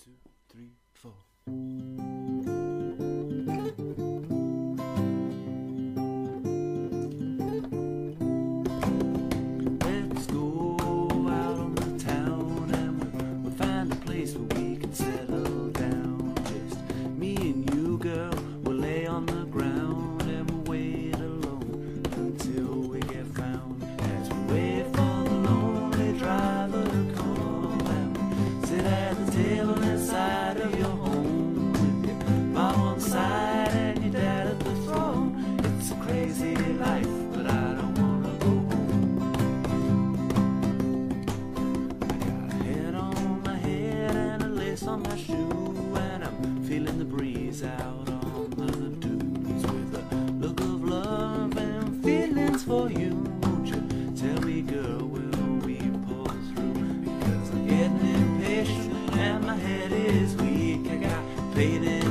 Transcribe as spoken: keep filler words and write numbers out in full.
two, three, four. Let's go out on the town and we'll, we'll find a place where we can settle down. Just me and you, girl, we'll lay on the ground and we'll wait alone until we get found. As we wait for the lonely driver to come and we sit at the table inside of your home with your mom on the side and your dad at the throne. It's a crazy life, but I don't wanna go home. I got a head on my head and a lace on my shoe, and I'm feeling the breeze out on the dunes with a look of love and feelings for you. Won't you tell me, girl, will we pull through? Because I'm getting impatient and my head is weak. I got faith in